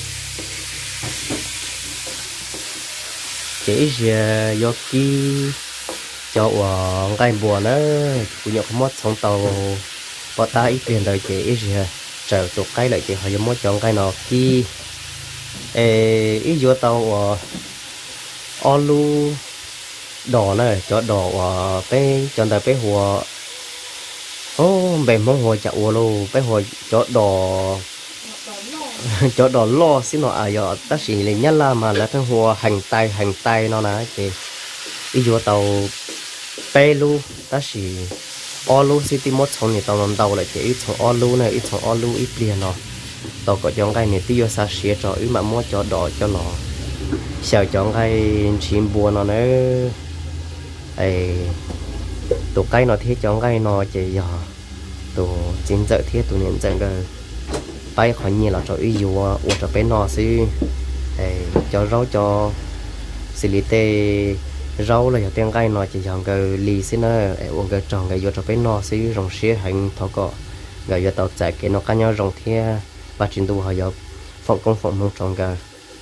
chỉ giờ do ki cho ở cái bùa nó cũng nhặt mót xong tàu bỏ ta ít tiền rồi chỉ giờ chờ tụt cái lại chỉ họ cho mót chọn cái nào ki ê ít vô tàu alu đỏ này cho đỏ ở cái cho ta cái hồ ô bề mông hồ chậu luôn cái hồ cho đỏ cho đỏ lo xin nó à giờ ta chỉ là nhất là mà là cái hồ hành tay hành tay nó nè thì đi vô tàu pe lu ta chỉ alu city mốt xong thì tàu làm tàu lại chỉ ít xong alu này ít xong alu ít liền nó tàu có chọn cái này tí vô xa xía cho ít mà mua cho đỏ cho nó sao chọn cái chim bùa nó nữa ấy tụ cây nó thiết chọn cái nó chỉ giờ tụ chính giờ thiết tụ niệm rằng cái bay khỏi nhiều là cho ý dụ ở cho bé nó xí cho rau cho xí lý tê rau là cho tiếng cây nó chỉ chọn cái lì xí nữa uống cái tròn cái vô cho bé nó xí rồng xí hành thọ cọ rồi giờ tàu chạy cái nó cá nhau rồng thiết và trình độ họ giờ phòng công phòng không tròn cái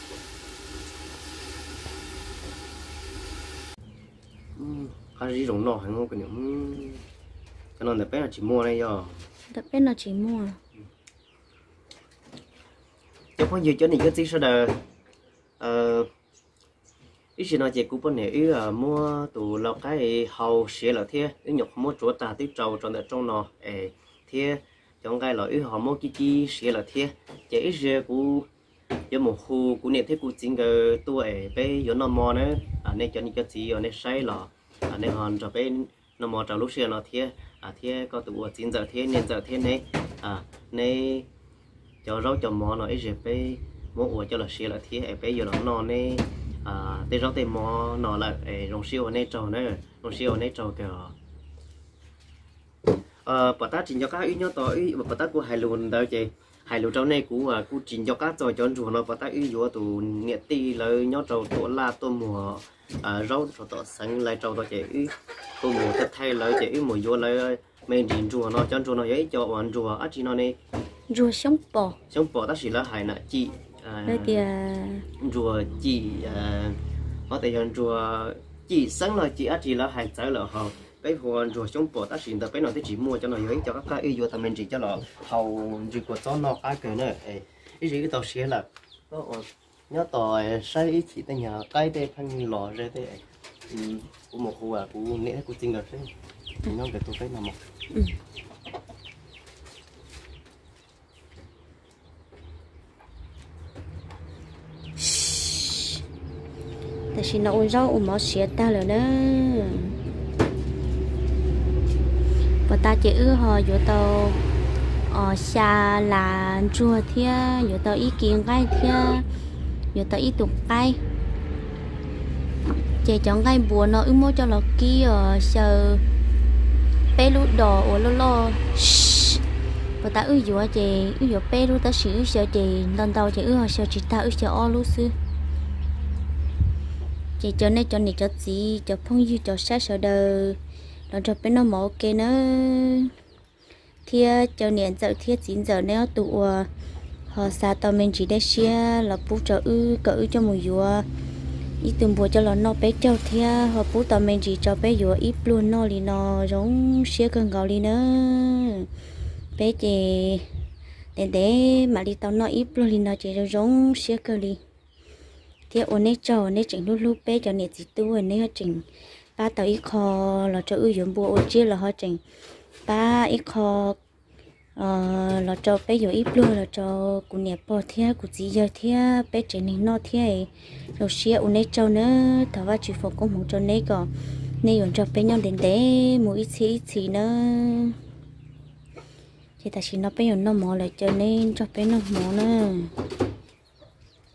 cái gì rồng nọ hay không cái những cái nó là bé là chỉ mua đây giờ tập bé là chỉ mua cho có nhiều chỗ này cái gì sao là ờ ít khi nào chị cũng có này ý là mua tủ lọc cái hầu xế là thế ý nhọc mua chỗ ta tí trâu trong tại trong nó ê thế trong cái là ý họ mua cái chi xế là thế chị ít giờ cũng giờ một khu cũng này thế cũng chính cái tuổi bé giờ nó mua nữa à nên cho nên cái gì ở đây sai là à nên họ cho bé nó mua trong lúc xưa nó thế à thế có tụ chín giờ thế nên giờ thế này à nên cho rau cho mò nó ít giờ bé mua ủa cho là xế là thế bé giờ nó nó này à tê rau tê mò nó là rong siêu ở đây trâu nữa rong siêu ở đây trâu kìa ờ bà ta chỉ cho các ý nhớ tới bà ta của hai luôn đâu chị hai lúa trâu này cũng à cũng chỉ cho các trò chọn chuột nó bà ta ý dùa tụ nhiệt ti lời nhớ trâu tổ la tô mùa à rau trâu tổ xanh lại trâu tổ chị tô mùa tất thay lời chị mùa dùa lời mình chỉ chuột nó chọn chuột nó ấy cho ăn chuột á chỉ nó này rùa sống bò sống bò ta chỉ là hai nè chị đây thì rùa chị có thể ăn chuột chị sáng là chị á chỉ là hai trái là họ cái hồ rùa sống bò ta xin ta cái nào thì chỉ mua cho nó ấy cho các cái yêu ta mình chỉ cho nó hầu chỉ có cho nó cái cái nữa cái gì cái tàu xe là có nhớ tàu sai ít chỉ ta nhà cái đây phanh lò ra thế của một hồ à của nãy của chính là thế nó về tôi cái nào một ta xin nó rau ôm máu xe ta rồi đó và ta chỉ ưa họ vô tàu ở xa là chùa thia vô tàu ý kiến cái thia vô tàu ý tục cái chỉ chọn cái bùa nó ước mua cho nó kia ở sợ bé lú đỏ ở lo lo và ta ưa vô chị ưa vô bé lú ta sử sợ chị lần đầu chị ưa họ sợ chị ta ưa sợ o lú sư chị cho nên cho này cho gì cho phong dư cho sát sợ đời nó cho bên nó mỏ kia nó thia cho niệm giờ thia chín giờ nếu tụ họ xa tao mình chỉ để xe là bố cho ư cỡ cho một vua ít từng bùa cho nó nó bé cho thia họ bố tao mình chỉ cho bé vua ít luôn nó thì nó giống xe cần gạo đi nữa bé chị để để mà đi tao nó ít luôn thì nó chỉ giống xe cần đi thia ôn nấy cho nấy chỉnh lúc lúc bé cho niệm chỉ tu ôn nấy chỉnh ba tàu ít kho là cho ưu dụng bùa ô chia là họ chỉnh ba ít kho là cho bé giờ ít luôn là cho cụ nhẹ bò thia cụ chỉ giờ thia bé chỉnh nên nó thia rồi xia u nấy cho nữa thằng ba chỉ phục cũng không cho nấy còn nấy dùng cho bé nhau đến để mua ít xí ít xí nữa thì ta chỉ nó bé dùng nó mò lại cho nên cho bé nó mò nữa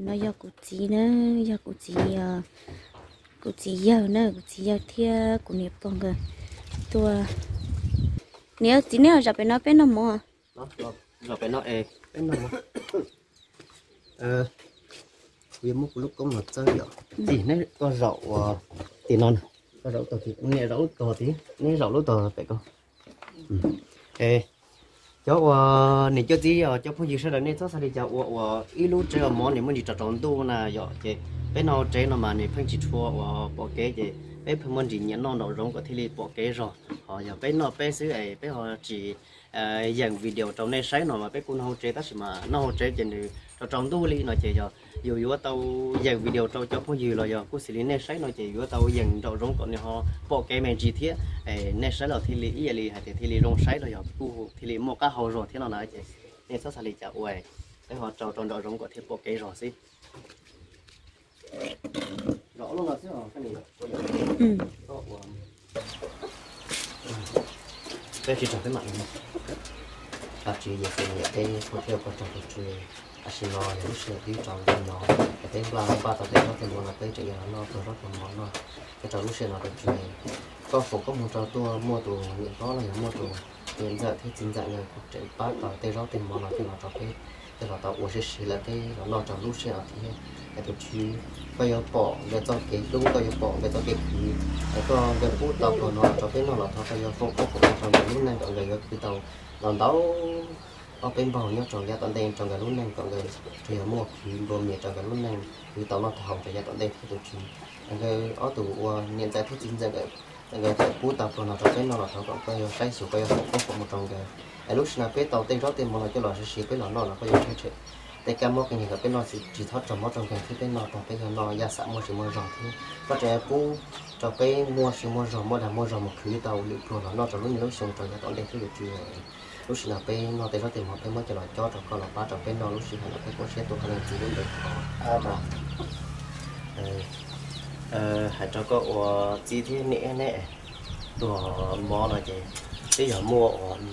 nó do cụ chỉ nữa do cụ chỉ cụ chỉ giờ nữa cụ chỉ giờ thia cụ niệm phong cơ tua nếu chỉ nếu giờ phải nói bên nó mua nó rồi phải nói ê bên nó ờ vì một lúc có một chơi rồi thì nó có rậu thì non có rậu to thì nghe rậu to tí nghe rậu lúc to phải không ê cháu này cho tí cháu phong gì sau đó nên cháu sao đi cháu ở ít lúc chơi món này mới đi trò tròn tu là giờ chị bé nó chơi nó mà này phong chỉ chua và bỏ kế chị bé phong món gì nhẫn non đầu rong có thể đi bỏ kế rồi họ giờ bé nó bé xứ ấy bé họ chỉ dàn video trong này sáng nó mà bé cũng không chơi tất mà nó không chơi trên này trò tròn tu đi nó chơi giờ dù dù tao dàn video trong cho phong gì rồi giờ cũng xử lý này sáng nó chơi dù tao dàn đầu rong còn họ bỏ kế mình chỉ thiết này sáng là thì lý ý lý hay thì lý rong sáng rồi giờ cũng thì lý một cái hậu rồi thế nào nói chị nên sao xử lý chả uầy cái họ trò tròn đầu rong có thể bỏ kế rồi xí rõ luôn là chứ cái này ừ cái chỉ trồng cái mặn này à chỉ giờ thì nhà đây có theo có trồng được chơi à xin lo những sự đi trồng thì nó cái tên là ba tàu tên nó thì muốn là tới chạy nó nó rất là món nó cái trồng lúc xưa nó được chơi có phụ có một trò tua mua tù những đó là những mua tù hiện giờ thì chính dạng này chạy ba tàu tên đó tiền món là thì nó trồng cái cái là tàu uống xí là cái nó trồng lúc xưa thì cái tụi chi bây giờ bỏ về cho cái đúng bây giờ bỏ về cho cái khí có về phút tàu của nó cho cái nó là thôi bây giờ không có của nó trong lúc này còn về cái tàu làm đấu ở bên bờ nhớ trồng ra tận đen trong cái lúc này còn về thì mua khí bơm nhiệt trong cái lúc này thì tàu nó thòng cho ra tận đen thì tụi chi cái ở tụ hiện tại thì chính ra cái cái cái phút tàu của nó cho cái nó là thôi còn bây giờ cái số bây giờ không có của một trong cái lúc nào cái tàu tên đó tên mà nó cho là sẽ cái nó nó là bây giờ cái chuyệnแต่การมองกันอย่างกับเป็นนอนสิจีทอดจอมมอจอมกันที่เป็นนอนต่อไปกันนอนยาสะมัวสิมัวรองที่ก็จะปูจะไปมัวสิมัวรองมัวดำมัวรองมัวคือเตาหรือโปรนอนจะรุ่นรุ่นส่งจอยตอนเด็กที่อยู่จีรู้สึกว่าเป็นนอนแต่เราเต็มหัวเป็นมัวจะหล่อจ้อจะก็หล่อป้าจะเป็นนอนรู้สึกว่าเป็นคนเชี่ยตัวขนาดจีรุ่นเด็กอ่ามาเออเออหายใจก็ว่าจีที่นี่แน่ตัวมอหน่อยจีที่อย่ามัว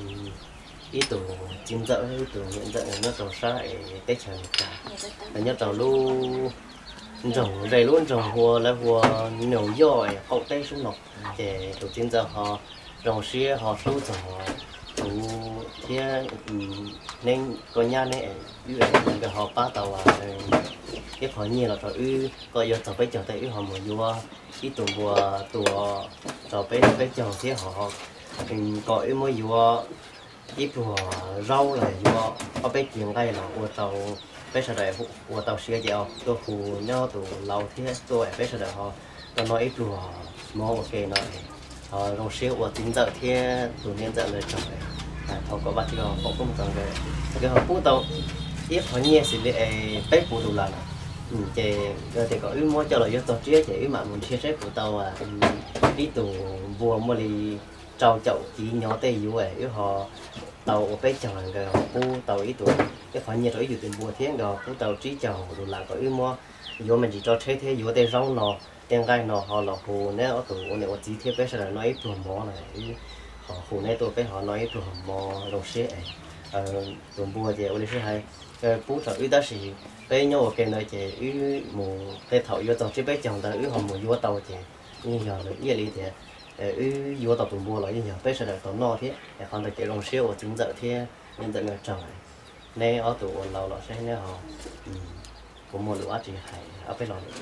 ý tưởng chín dợ ý tưởng hiện dợ nó trồng sai cái trời cả là nhớ trồng lu trồng đầy luôn trồng hoa là hoa nhiều giỏi hậu tây xuống nọc để tổ chín dợ họ trồng xía họ sâu trồng thủ kia nên có nhà này ví dụ như họ ba tàu à cái họ nhiều là trồng ư có giờ trồng phải trồng tại ư họ một vua ý tưởng vua tùa trồng phải phải trồng xía họ có ư mới vua ít của rau này do có bé chuyện đây là của tàu bé sợ đại của tàu xe dẻo tôi phù nhau tụ lâu thế tôi bé sợ đại họ tôi nói ít của mò ok nói họ rong xe của tính giờ thế tụ nên giờ lời chồng này họ có bắt cho họ cũng cần về cái họ phú tàu ít họ nhẹ thì để bé phù tụ lần chị thì có ít mò cho là do tàu chia chị mà mình chia sẻ của tàu à ít tụ vừa mua đi trâu chậu chỉ nhỏ tê yếu ấy họ tàu ở bên chồng cái họ bu tàu ít tuổi cái phải nhiều tuổiอยู่tiền bùa thiên đó bu tàu trí chồng rồi là có yếu mua yếu mình chỉ cho thế thế yếu tê rong nọ tiền gai nọ họ là hồ nếu ở tuổi này ở chỉ thế bây giờ là nói tuổi mò này họ hồ này tôi phải họ nói tuổi mò đồ xe ờ tuổi bùa thì ở đây sẽ hay cái bu tàu ít đó thì bây nhau cái này thì yếu mù cái thầu yếu tàu chỉ bên chồng tàu yếu họ mù yếu tàu thì như giờ là ý lý thì ư vô tàu tụi mua lại như bây giờ là tàu no thế để còn được cái rong siêu ở chính giờ thế nên giờ người trồng này ở tụi lâu là sẽ này họ cũng mua lúa chỉ hay ở bên lòng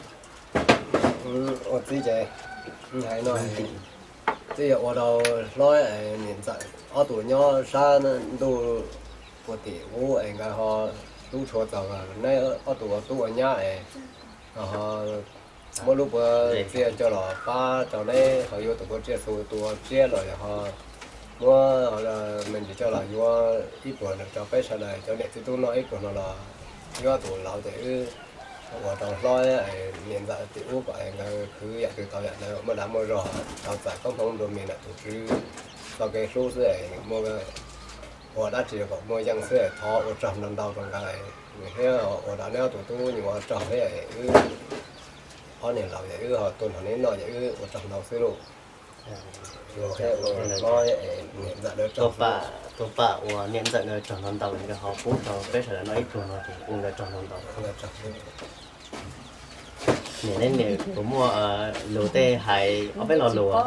ở tí chơi hay nói tí ở đâu nói nhìn giờ ở tụi nhỏ ra đồ của tỷ vũ anh cái họ tu cho tàu này ở tụi tụi nhà ấy họ mỗi lúc chia cho là ba cho đấy họ vô tụi chia số tụi chia rồi họ mua họ là mình chỉ cho là vô ít của nó cho cái sau này cho để tụi tôi nói ít của nó là vô tụi lão thì ở trong nói miền dạ thì ú của anh cứ vậy từ tao vậy này mà đã mua rồi tao phải không không được miền là tụi chứ sau cái số sẽ mua cái họ đã chỉ có mua dân sẽ thọ ở trong năm đầu trong cái này thế họ đã nếu tụi tôi nhưng mà trong thế này họ này làm vậy họ tuần họ nên nói vậy ở trong đầu xí luôn rồi thế rồi nói niệm giận được tôi bà tôi bà và niệm giận người tròn non đầu cái họ phú cho bây giờ nói tròn nó thì uống cái tròn non đầu nên nên nếu cũng mua lúa tê hay ở bên lò lúa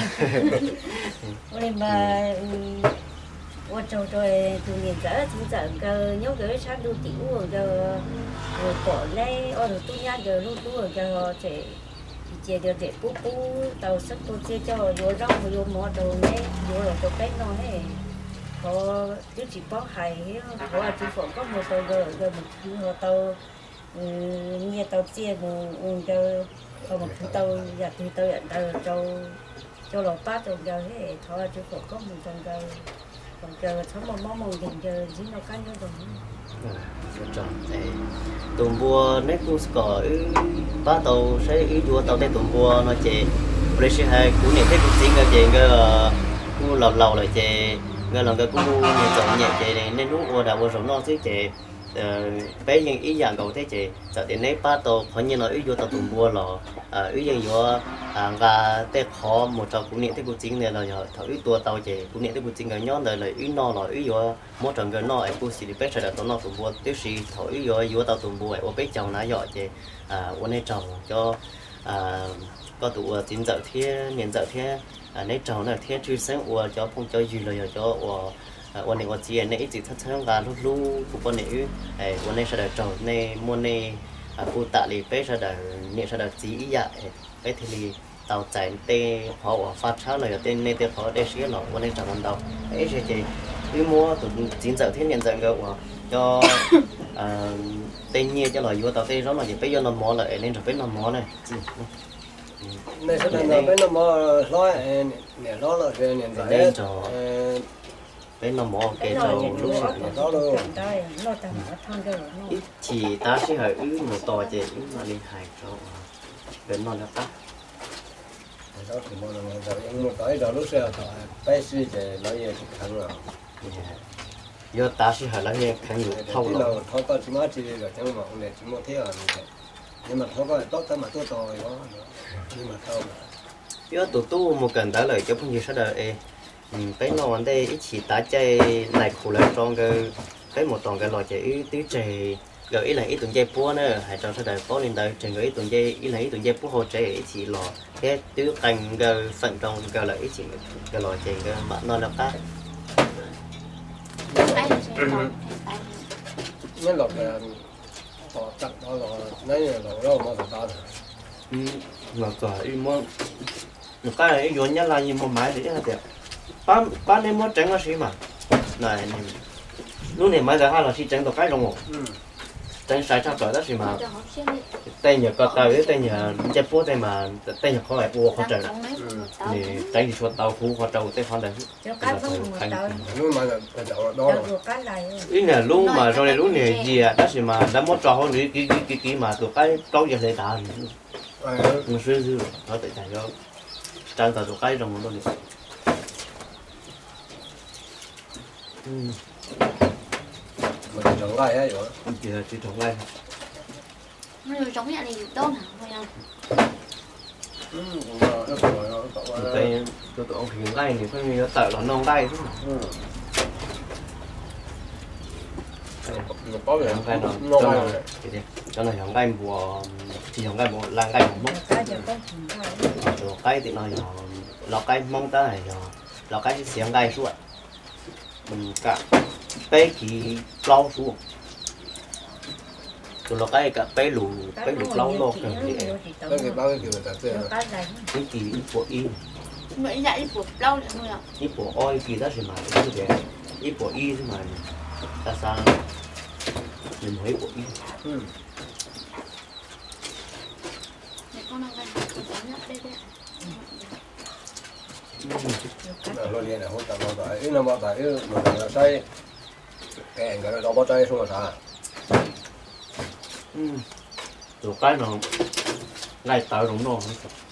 nên mà我做做做年仔，做就個有個差到屌個個過咧，我哋都一個路都個即即個即ปูปู到識到即就有肉有毛到咧，有落到邊度咧，我都只幫係，我係做房工冇到個個唔見我到，嗯，嘢到即個嗯個個唔見到日見到人到做做落巴做個咧，我係做房工冇做個。còn chờ sống một món mừng dừng chờ chỉ nó cá nhau rồi tụm bùa nét cũng có ba tàu sẽ ý chúa tàu tên tụm bùa nó chỉ bây giờ hai cú này thấy cũng chính cái gì cái cú lầu lầu lại chỉ cái lần cái cú nhẹ chọn nhẹ chỉ nên lúc qua đầu qua sống nó chứ chỉ bé những ý dạng cầu thế chỉ giờ thì nét ba tàu có như là ý chúa tàu tụm bùa là ý dạng chúa và tết khó một trò cũng niệm tết cũng chính này là giờ thầu ý tua tàu chỉ cũng niệm tết cũng chính cái nhóm này là ý no là ý vô một trận cái no ấy cũng xử lý bé sẽ là tụi nó tụm bùa tiếp sĩ thầu ý vô vô tàu tụm bùa ấy ô bé chồng nãy giờ chỉ à ô này chồng cho à có tụ chín giờ thế niệm giờ thế à này chồng này thế chưa sáng ô cho phong cho gì rồi cho ô ô này ô chỉ này chỉ thắt thắt và lúc lúc cũng có này ấy ô này sẽ là chồng này mua này à phụ tạ thì bé sẽ là niệm sẽ là chỉ ý dạ cái thì tàu chạy tê họ phát sáng này tên này tê họ để xía nóวันนี้จังวันđầu ấy thì chị đi mua tụi chín giờ thế nhận dạng cái cho tên nhiên cho là vô tàu tê đó là gì bây giờ nó mỏ lại nên rồi bây nó mỏ này này sẽ là bây nó mỏ nói nè đó là về nhận dạng nên cho bây nó mỏ cái đầu lúc đó luôn chỉ ta sẽ hỏi ứ một tòa chị ứ mà đi hải cho bên nó là tắt đó thì mọi người rồi một cái rồi lúc sau thì bé suy thì nói gì thì khẳng rồi giờ ta sẽ hỏi là nghe khẳng được thâu rồi thâu có chỉ mới chỉ rồi chẳng mà ông này chỉ mới thế à nhưng mà thâu có tốt tới mà tốt rồi đó nhưng mà thâu mà giờ tụi tu một cần trả lời cho phong nhiêu sao đời bé nó ở đây ít chỉ ta chơi này khổ lớn trong cái cái một toàn cái loại chơi tứ chơi rồi ý là ý tuần chơi búa nữa hay trong thời đại có liên đời trên cái ý tuần chơi ý là ý tuần chơi búa hồ chơi ý chỉ lò cái tứ cành cái phần trong cái là ý chỉ cái lò chơi cái bạn nó là khác nhất là cái họ chặt đó là nãy là đâu mà người ta ừ là cả ý mà cái này ý nhất là như một máy để hết đẹp bán bán em muốn tránh nó xí mà này lúc này máy giờ hai là xí tránh được cái đồng hồ tên sai chắc rồi đó thì mà tên nhà có tàu với tên nhà chơi búa tên mà tên nhà có lại búa khó trời thì tránh đi xuống tàu phú khó trâu tên khó đấy lúc mà đó ý là lúc mà rồi này lúc này gì à đó thì mà đã muốn trò hơn cái cái cái cái mà tụi cái trâu giờ để đá mình suy suy nó tại tại do trang tàu tụi cái trong đó này mình trồng gai ấy rồi chỉ là chỉ trồng gai nó rồi trồng nhà này đâu nào thôi không cái tụi tụi ông thì gai thì phải như tạo là non gai chứ có người gai nó cho nó cho nó hỏng gai bùa chỉ hỏng gai bùa lang gai mông rồi cái thì nó lọ cái mông ta này lọ cái xiềng gai suốt mình cả bé chỉ lau xuống tụi nó cái cả bé lù bé lù lau lo cái gì cái người bao cái kiểu người ta chơi cái kỳ ít của in vậy dạ ít của lâu rồi thôi à ít của oi kỳ đó thì mà cái gì ít của y thì mà ta sao mình thấy của y con đang lo liền là hỗ trợ lo tại nó bao tại mình là xây cái anh cái nó bao tay xuống là sao tụi cái nó lại tạo đúng rồi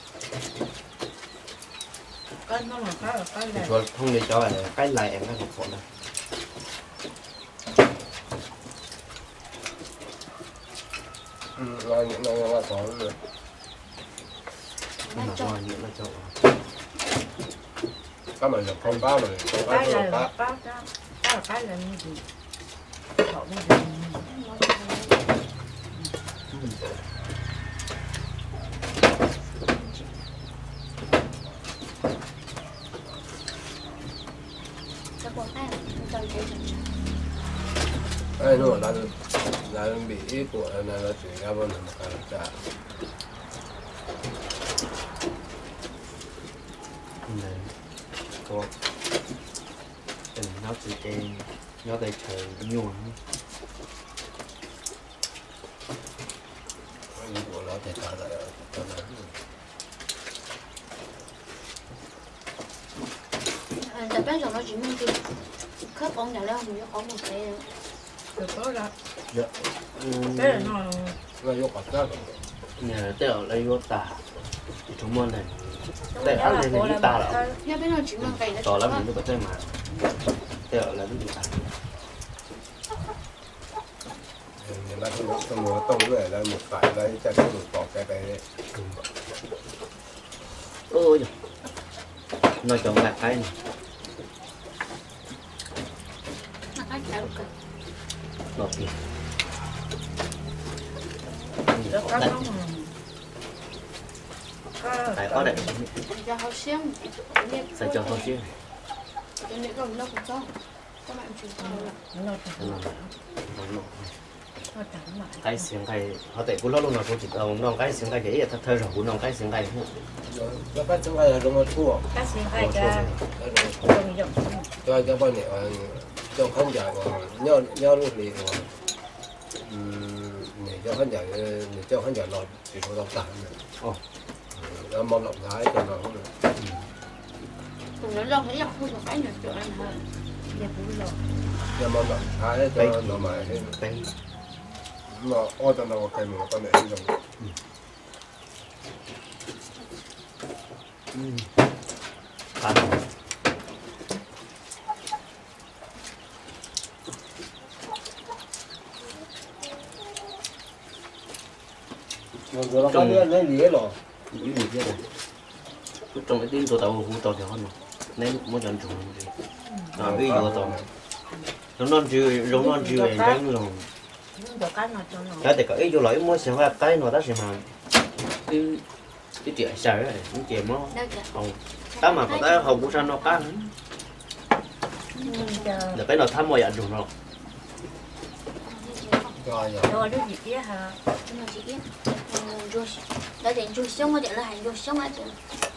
cái nó là cái là cái này rồi không để cho cái lại em cái một phần này rồi những nó là có rồi nó cho những nó cho cá mà nhập không cá mà không cá cái chưa là cá cá cá cá là cái là như gì họ bây giờ Cái bộ tay tôi thấy ai nó là là bị của là là chỉ ra bên mà cái là này có tình nó chỉ cái nó đây trời nhuận cái của nó thì ta lại cho nó tập bên rồi nó chỉ muốn kêu khớp con nhà lên mình có một cái được có ra dạ cái là nó nó vô cặp đó nhà tao lấy vô tà chúng môn này Đúng Tại rồi, ăn đó này là thì cô đi là tà một rồi. cái- nhà bên nó chỉ mang cày nó tỏ lắm những cái bữa mà tao là cái gì tà nhưng mà không không có tông rồi là một phải lấy cho nó một cọc cái cái ôi giời nó chọn lạc cái này nó ăn cháo cực ngọt kìa rất có Đây, nóng mà. Có- tại có đẹp cho hao xiêm sẽ cho thôi chứ cái này còn nó cũng cho các bạn chịu không là nó chẳng- nó nó nó chẳng lại. cái xiềng cái họ tại cũng lo luôn là cô chỉ tao nó cái xiềng cái vậy thật thơ rồi cũng nó cái xiềng cái nó bắt chúng ta là đúng một thua Cá xin hai cá cho không dùng cho cho bao nhiêu cho không dài còn nhau nhau lúc này còn để cho khán giả để cho khán giả lo chỉ có đọc tạm Ồ. nó mong động thái cho nó không được cùng nó lo thấy là không được cái được chỗ anh hơn giờ cũng rồi nó mong động thái cho nó mà cái nó ô cho nó cái mình có thể dùng ăn rồi nó có lấy lấy lía rồi những gì thế này cứ trong cái tin tôi tàu hú tàu cho hơn nên muốn chọn chủ gì à ví dụ tàu nó non chưa giống non chưa em tránh luôn nhưng được cái nào cho nó cái thì có ý vô lấy mới xem là cái nó đã xem hàng cái cái chuyện sợ này những chuyện nó đâu kìa không ta mà có ta không cũng sao nó cá nữa nhưng giờ là cái nào tham mọi ăn dùng rồi rồi rồi rồi cái gì kia hả nhưng mà chỉ biết rồi đã đến rồi xong rồi để là hành rồi xong rồi